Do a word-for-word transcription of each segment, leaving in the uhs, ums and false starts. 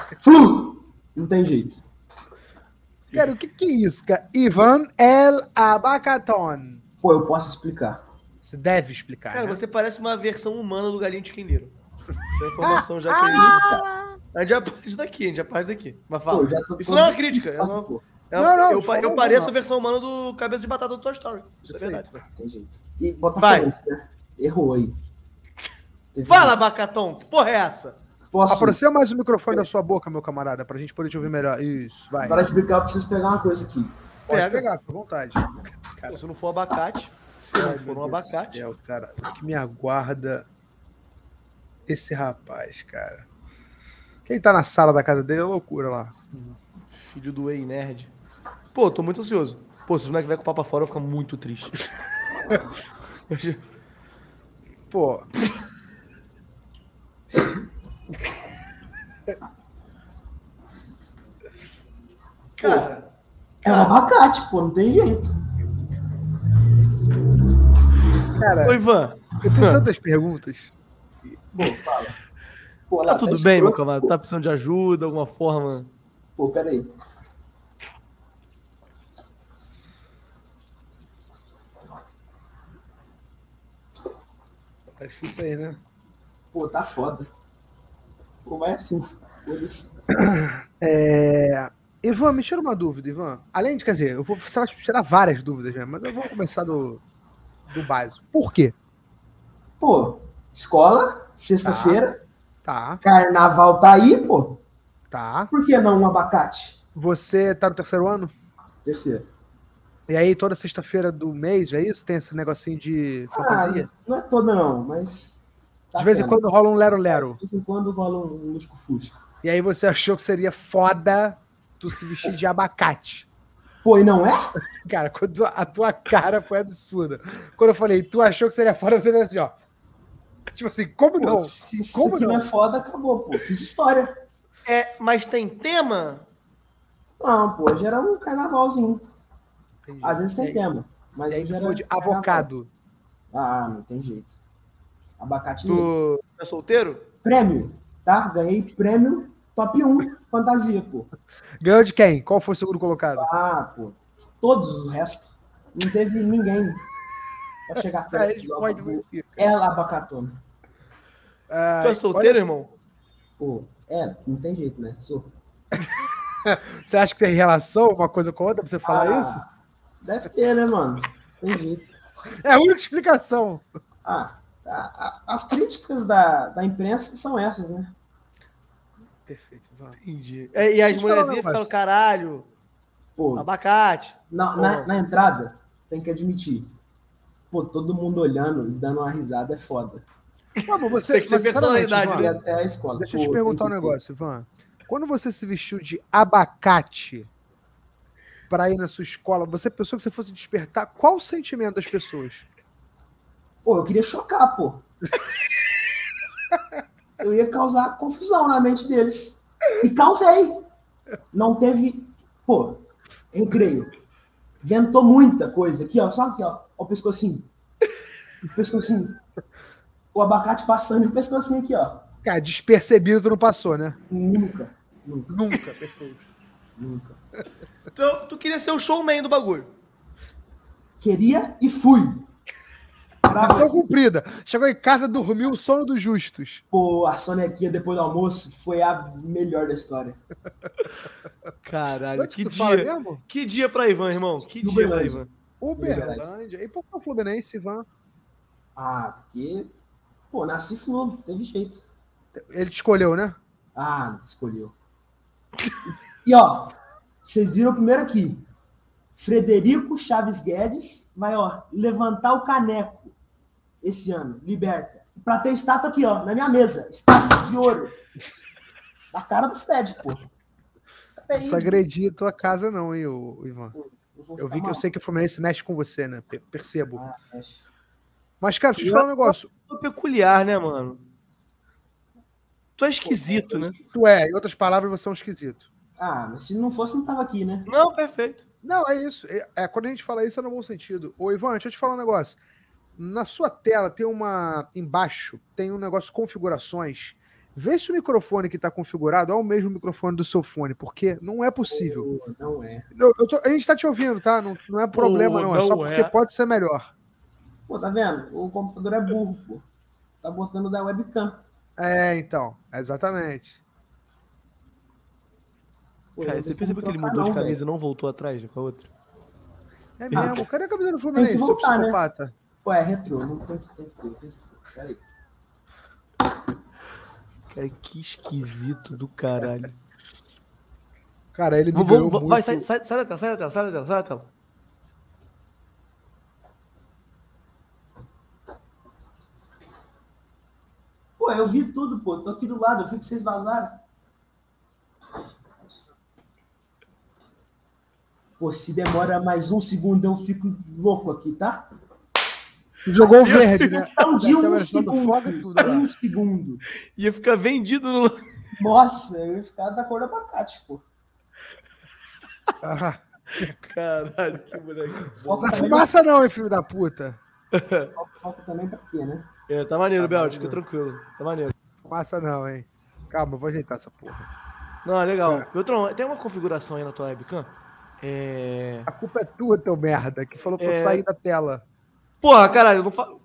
Flu! Não tem jeito. Cara, o que que é isso, cara? Ivan El Abacaton. Pô, eu posso explicar. Você deve explicar, Cara, né? você parece uma versão humana do galinho de Quindeiro. Essa é a informação já que a gente... A gente já parte daqui, a gente já parte daqui. Mas fala. Pô, já tô Isso não é uma todo crítica. Eu não, pô. eu, Não, não, eu, de forma eu pareço alguma. a versão humana do cabeça de batata do Toy Story. Isso é verdade. Não tem jeito. E bota Vai. feliz, né? Errou aí. Teve- Fala, Abacaton, que porra é essa? Posso? Aproxima mais o microfone da sua boca, meu camarada, pra gente poder te ouvir melhor. Isso, vai. Para explicar, eu preciso pegar uma coisa aqui. Pode Pega. pegar, fica à vontade. Pô, se não for abacate, se não Ai, for meu um Deus do abacate... céu, cara, o que me aguarda esse rapaz, cara. Quem tá na sala da casa dele é loucura lá. Filho do Ei Nerd. Pô, tô muito ansioso. Pô, se o moleque vai com o papo fora, eu vou ficar muito triste. Pô. Cara, É um abacate, pô, não tem jeito. Cara, ô Ivan, eu tenho tantas perguntas. Pô, fala. Pô, tá lá, tudo tá bem, meu escroto. camarada? Tá precisando de ajuda, alguma forma? Pô, peraí. Tá difícil aí, né? Pô, tá foda. Pô, vai assim. Foda-se. É... Ivan, me tira uma dúvida, Ivan. Além de, quer dizer, eu vou você vai tirar várias dúvidas, né? Mas eu vou começar do, do básico. Por quê? Pô, escola, sexta-feira, Tá, carnaval tá aí, pô. tá. Por que não um abacate? Você tá no terceiro ano? Terceiro. E aí, toda sexta-feira do mês, é isso? Tem esse negocinho de fantasia? Ah, não é toda não, mas... tá de vez em tendo. quando rola um lero-lero. De vez em quando rola um lusco-fusco. E aí você achou que seria foda tu se vestir de abacate. Pô, e não é? Cara, quando a tua cara foi absurda. Quando eu falei, tu achou que seria foda, você veio assim, ó. Tipo assim, como Pô, não? se isso Como aqui não? não é foda, acabou, pô. Fiz história. É, mas tem tema? Não, pô, hoje era um carnavalzinho. Entendi. Às vezes E tem aí- tema. Mas E aí hoje tu era foi de carnaval. avocado. Ah, não tem jeito. Abacate mesmo. Tu é solteiro? Prêmio, tá? Ganhei prêmio top um fantasia, pô. Ganhou de quem? Qual foi o segundo colocado? Ah, pô. Todos os restos. Não teve ninguém pra chegar Essa perto do resposta aba- foi- Ela abacatona. Ah, Tu é solteiro, olha- irmão? Pô, é, não tem jeito, né? Sou. Você acha que tem relação uma coisa com a outra pra você falar Ah, isso? Deve ter, né, mano? Tem jeito. É a única explicação. Ah, a- a- as críticas da, da imprensa são essas, né? Perfeito, vamos. Entendi. É, e as Deixa eu falar um mulherzinhas ficam, negócio. caralho, Pô, abacate. na, na, na entrada, tem que admitir. Pô, todo mundo olhando e dando uma risada é foda. Vamos, você, Tem que ter mas, sinceramente, personalidade, Ivan, né? E até a escola. deixa eu te Pô, perguntar um tem que ter. negócio, Ivan. Quando você se vestiu de abacate para ir na sua escola, você pensou que você fosse despertar qual o sentimento das pessoas? Pô, eu queria chocar, pô. Eu ia causar confusão na mente deles. E causei. Não teve. Pô, recreio. Ventou muita coisa aqui, ó. Só aqui, ó. Ó o pescocinho. O pescocinho. O abacate passando e o pescocinho aqui, ó. Cara, despercebido tu não passou, né? Nunca. Nunca. Nunca, perfeito. Nunca. Tu, tu queria ser o showman do bagulho. Queria e fui. Bravo. Missão cumprida. Chegou em casa, dormiu o sono dos justos. Pô, a sonequinha depois do almoço foi a melhor da história. Caralho, Antes que tu fala dia. mesmo? Que dia pra Ivan, irmão. Que dia pra Uberlândia. Ivan. Uberlândia. E por que o Fluminense, Ivan? Ah, porque. Pô, nasci flu, teve jeito. Ele te escolheu, né? Ah, escolheu. E ó, vocês viram primeiro aqui. Frederico Chaves Guedes vai, ó, levantar o caneco esse ano, liberta. Pra ter estátua aqui, ó, na minha mesa. Estátua de ouro. Na cara do Fred, pô. Não precisa agredir tua casa, não, hein, ô, Ivan. Eu vi que eu sei que o Fluminense mexe com você, né? Per- Percebo. Ah, mexe. Mas, cara, deixa eu te falar um negócio. Tu é peculiar, né, mano? Tu é esquisito, né? Tu é, em outras palavras, você é um esquisito. Ah, mas se não fosse, não tava aqui, né? Não, perfeito. Não, é isso. É, é, quando a gente fala isso, é no bom sentido. Ô, Ivan, deixa eu te falar um negócio. Na sua tela tem uma. Embaixo tem um negócio configurações. Vê se o microfone que está configurado é o mesmo microfone do seu fone, porque não é possível. Pô, não é. Eu, eu tô, a gente está te ouvindo, tá? Não, não é problema, Pô, não. É só não porque é. pode ser melhor. Pô, tá vendo? O computador é burro, pô. Tá botando da webcam. É, então. Exatamente. Pô, Cara, não você tem percebeu como que ele trocar, mudou de não, camisa e velho. não voltou atrás com a outra? É mesmo. Cadê a camisa do Fluminense, Tem que seu voltar, né? psicopata? Pô, é retrô. Não tem que ter. Tem que ter. Peraí. Cara, que esquisito do caralho. Cara, ele me Vamos, ganhou vamos, muito. vai, sai, sai, sai da tela, sai da tela, sai da tela, sai da tela. Pô, eu vi tudo, pô. Tô aqui do lado. Eu vi que vocês vazaram. Pô, se demora mais um segundo, eu fico louco aqui, tá? Jogou o verde, né? Questão de um Câmera do segundo. fogo e tudo, olha lá. Um segundo. Ia ficar vendido no... Nossa, eu ia ficar da cor do abacate, pô. Ah, Caralho, que moleque. Foco não é também, fumaça não, hein, filho da puta. foco, foco também pra quê, né? É, tá maneiro, Tá Belt, fica maneiro. tranquilo. Tá maneiro. Fumaça não, hein. Calma, eu vou ajeitar essa porra. Não, é legal. É. Beltrão, tem uma configuração aí na tua webcam? É... A culpa é tua, teu merda, que falou pra eu É. sair da tela. Porra, caralho, eu não falo...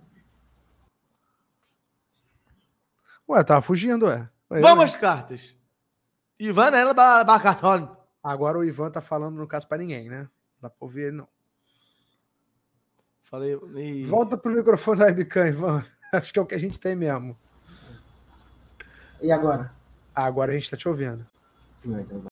Ué, tava fugindo, ué. Ué, Vamos às cartas. Ivan ela Bacartone. Agora o Ivan tá falando, no caso, pra ninguém, né? Não dá pra ouvir ele, não. Falei... E... Volta pro microfone da webcam, Ivan. Acho que é o que a gente tem mesmo. E agora? Ah, agora a gente tá te ouvindo. Não, então